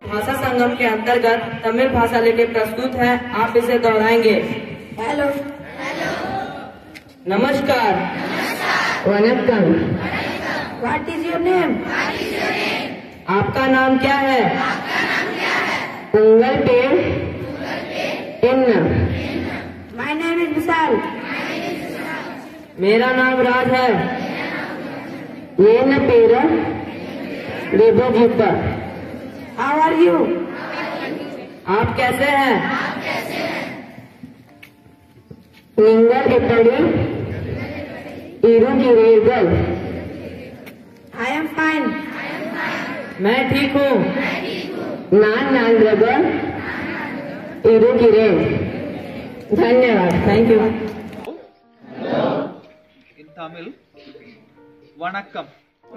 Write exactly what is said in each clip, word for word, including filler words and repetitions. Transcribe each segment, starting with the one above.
भाषा संगम के अंतर्गत तमिल भाषा लेके प्रस्तुत है, आप इसे दोहराएंगे। हेलो, नमस्कार, वनक्कम। What is your name? आपका नाम क्या है? उंगल पेड़ इन। My name is Vishal. मेरा नाम राज है। ये न पेड़ लेबो जीपा। How are you? आप कैसे हैं? निंगल इपड़ी इरू गिरेगल। I am fine. मैं ठीक हूँ। नान नान रगल इरू गिरे। धन्यवाद, thank you. In Tamil, vanakkam.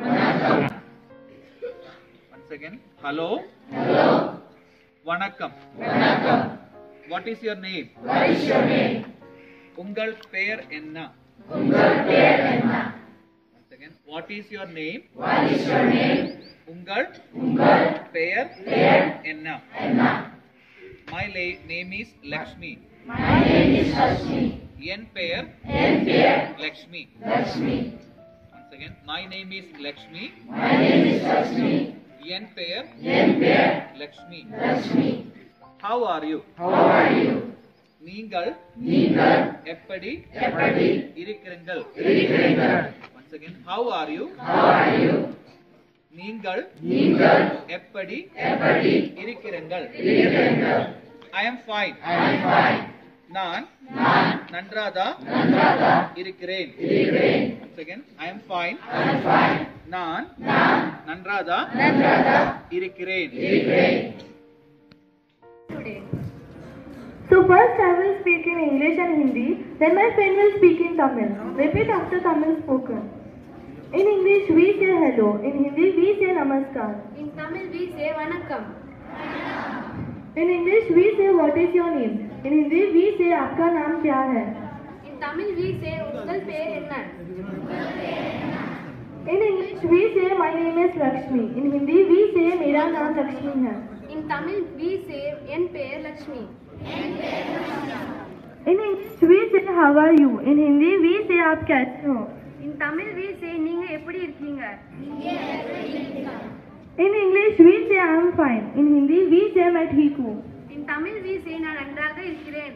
Once again, hello. Hello. Vanakkam. Vanakkam. What is your name? What is your name? Ungal per enna. Ungal per enna. Once again, what is your name? What is your name? Ungal. Ungal per per enna. Enna. My name is Lakshmi. My name is Lakshmi. Yen pair. Yen pair. Lakshmi. Lakshmi. Once again, my name is Lakshmi. My name is Lakshmi. Yen pair. Yen pair. Lakshmi. Lakshmi. How are you? How are you? Neengal. Neengal. Eppadi. Eppadi. Irikkirengal. Irikkirengal. Once again, how are you? How are you? Neengal. Neengal. Eppadi. Eppadi. Irikkirengal. Irikkirengal. I am fine. I am fine. நான் நன்றாதா இருக்கிறேன். Once again, I am fine. நான் நன்றாதா இருக்கிறேன். So first I will speak in English and Hindi, then my friend will speak in Tamil. Repeat after Tamil spoken. In English we say hello, in Hindi we say namaskar. In Tamil we say vanakkam. In English we say what is your name. In Hindi we say आपका नाम क्या है. In Tamil we say ungal per enna. In English we say my name is Lakshmi. In Hindi we say मेरा नाम लक्ष्मी है. In Tamil we say en per Lakshmi. In English we say how are you. In Hindi we say आप कैसे हो. In Tamil we say நீங்க எப்படி இருக்கீங்க. In English we say I am fine. In Hindi we say मैं ठीक हूँ. In Tamil we say நான் நன்றாக இருக்கிறேன்.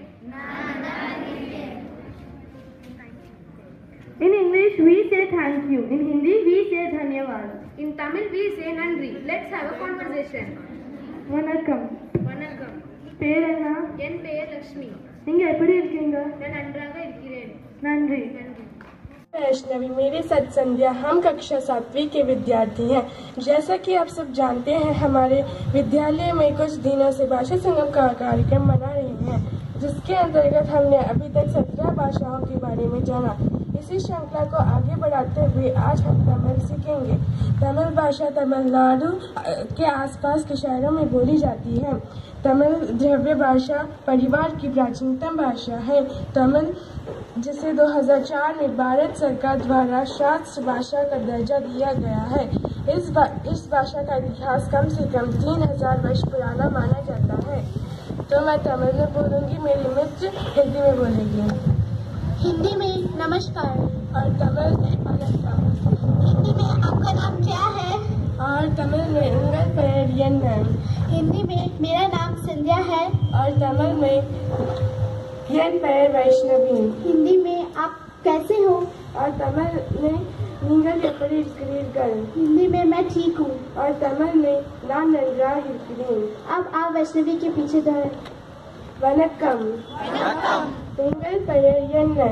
In English we say thank you. In Hindi we say धन्यवाद. In Tamil we say நன்றி. Let's have a conversation. வணக்கம். வணக்கம். பேர் என்ன? என் பெயர் லட்சுமி. நீங்க எப்படி இருக்கீங்க? நான் நன்றாக இருக்கிறேன். நன்றி. நன்றி. वैष्णवी, मेरी सत संध्या। हम कक्षा सातवीं के विद्यार्थी हैं। जैसा कि आप सब जानते हैं, हमारे विद्यालय में कुछ दिनों से भाषा संगम का कार्यक्रम मना रही है, जिसके अंतर्गत हमने अभी तक सत्रह भाषाओं के बारे में जाना। इसी श्रृंखला को आगे बढ़ाते हुए आज हम तमिल सीखेंगे। तमिल भाषा तमिलनाडु के आसपास के शहरों में बोली जाती है। तमिल द्रव्य भाषा परिवार की प्राचीनतम भाषा है। तमिल, जिसे दो हज़ार चार में भारत सरकार द्वारा शास्त्र भाषा का दर्जा दिया गया है। इस बा, इस भाषा का इतिहास कम से कम तीन हजार वर्ष पुराना माना जाता है। तो मैं तमिल में बोलूँगी, मेरी मित्र हिंदी में बोलेगी। हिंदी में नमस्कार और तमिल में वनक्कम। हिंदी में आपका नाम क्या है? और तमिल में उंगल पेर एन्ना। हिंदी में मेरा नाम संध्या है। और तमिल में यन पेर वैष्णवी। हिंदी में आप कैसे हो? और तमिल में निंगल एपड़ी इरुक्कीरीர்கள்। हिंदी में मैं ठीक हूँ। और तमिल में नान नन्राग इरुक्किरेन। अब आप वैष्णवी के पीछे दोहराएं। वनक्कम। उंगल पेर एन्ना।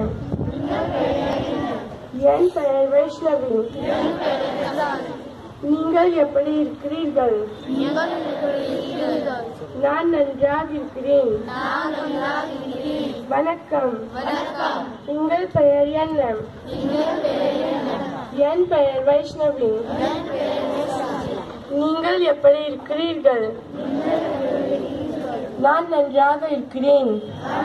यन पेर वैष्णवी। நீங்கள் எப்படி இருக்கிறீர்கள்? நான் நன்றாக இருக்கிறேன். வணக்கம். உங்கள் பெயர் என்ன? என் பெயர் வைஷ்ணவி. நீங்கள் எப்படி இருக்கிறீர்கள்? நான் நன்றாக இருக்கிறேன்.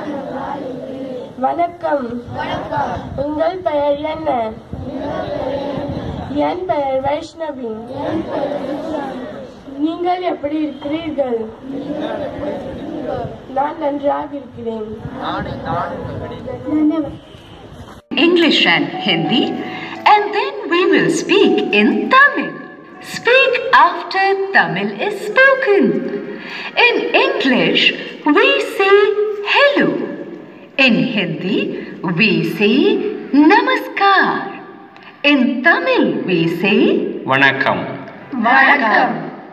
வணக்கம். உங்கள் பெயர் என்ன? என் பெயர் வைஷ்ணவி. நீங்கள் எப்படி இருக்கிறீர்கள்? நான் நன்றாக இருக்கிறேன். धन्यवाद. English and Hindi, and then we will speak in Tamil. Speak after Tamil is spoken. In English, we say hello. In Hindi, we say namaskar. In Tamil, we say Vanakkam. Vanakkam.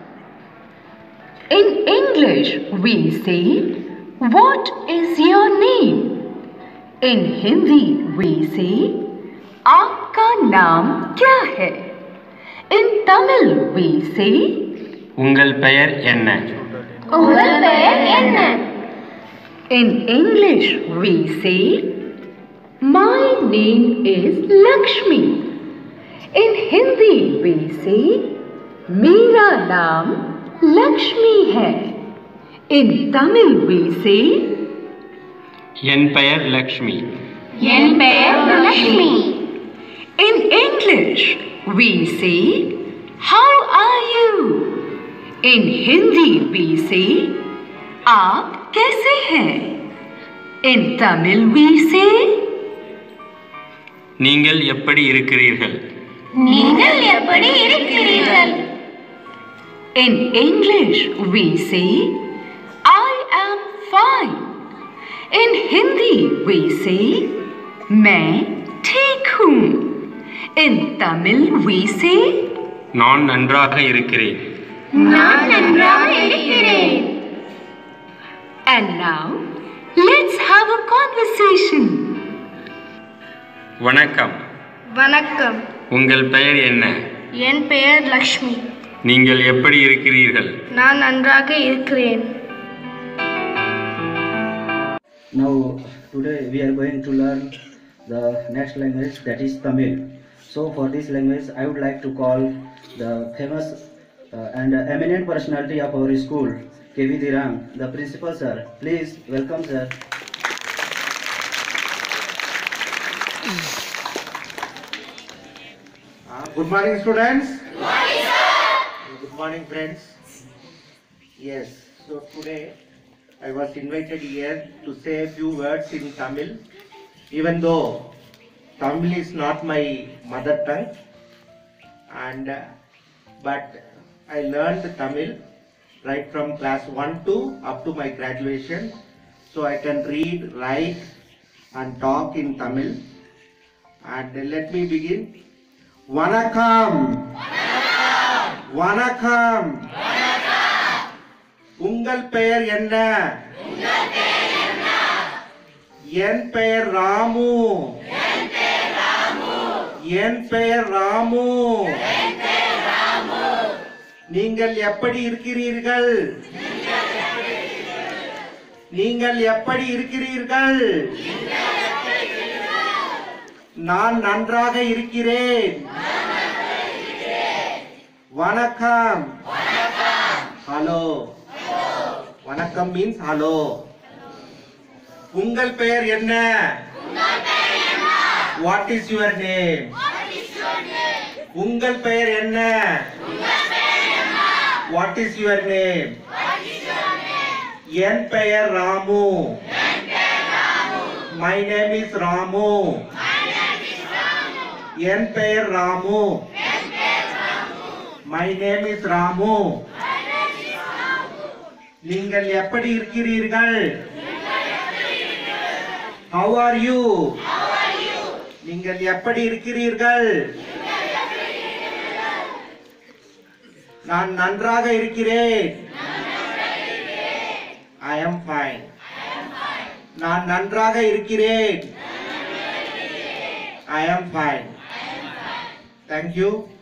In English, we say, what is your name? In Hindi, we say, आपका नाम क्या है? In Tamil, we say, உங்கள் பெயர் என்ன? உங்கள் பெயர் என்ன? In English, we say, my name is Lakshmi. In Hindi, we say, मेरा नाम लक्ष्मी है. In Tamil, we say, என் பெயர் லக்ஷ்மி. என் பெயர் Lakshmi. In English, we say, how are you? In Hindi, we say, आप कैसे हैं? In Tamil, we say, நீங்கள் எப்படி இருக்கிறீர்கள்? நீங்கள் எப்படி இருக்கிறீர்கள்? In English, we say, I am fine. In Hindi, we say, मैं ठीक हूँ. In Tamil, we say, நான் நன்றாக இருக்கிறேன். நான் நன்றாக இருக்கிறேன். And now, let's have a conversation. வணக்கம். வணக்கம். உங்கள் பெயர் என்ன? என் பெயர் லக்ஷ்மி. நீங்கள் எப்படி இருக்கிறீர்கள்? நான் நன்றாக இருக்கிறேன். Now today we are going to learn the next language, that is Tamil. So for this language I would like to call the famous uh, and uh, eminent personality of our school, K V Dhiran, the principal sir. Please welcome sir. Uh, good morning students. Good morning sir. Good morning friends. Yes, so today I was invited here to say a few words in Tamil, even though Tamil is not my mother tongue, and uh, but I learned Tamil right from class one to up to my graduation, so I can read, write and talk in Tamil. And uh, let me begin. Vanakkam. Vanakkam. உங்கள் பெயர் என்ன? என் பெயர் ராமு. என் பெயர் ராமு. நீங்கள் எப்படி இருக்கிறீர்கள்? நீங்கள் எப்படி இருக்கிறீர்கள்? நான் நன்றாக இருக்கிறேன். வணக்கம். ஹலோ. வணக்கம் means hello. உங்கள் பெயர் என்ன? What is your name? உங்கள் பெயர் என்ன? What is your name? என் பெயர் Ramu. My name is Ramu. என் பெயர் Ramu. My name is Ramu. நீங்கள் எப்படி இருக்கிறீர்கள்? How are you? நீங்கள் எப்படி இருக்கிறீர்கள்? நான் நன்றாக இருக்கிறேன். I am fine. நான் நன்றாக இருக்கிறேன். I am fine. Thank you.